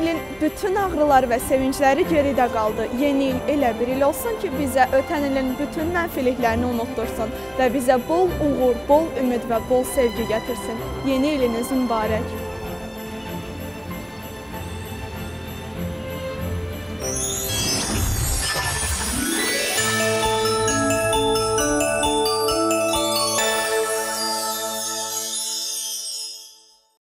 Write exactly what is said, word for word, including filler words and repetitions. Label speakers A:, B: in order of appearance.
A: ilin bütün ağrıları və sevincləri geridə qaldı. Yeni il elə bir il olsun ki, bizə ötən ilin bütün mənfiliklərini unuttursun və bizə bol uğur, bol ümid və bol sevgi gətirsin. Yeni iliniz mübarək.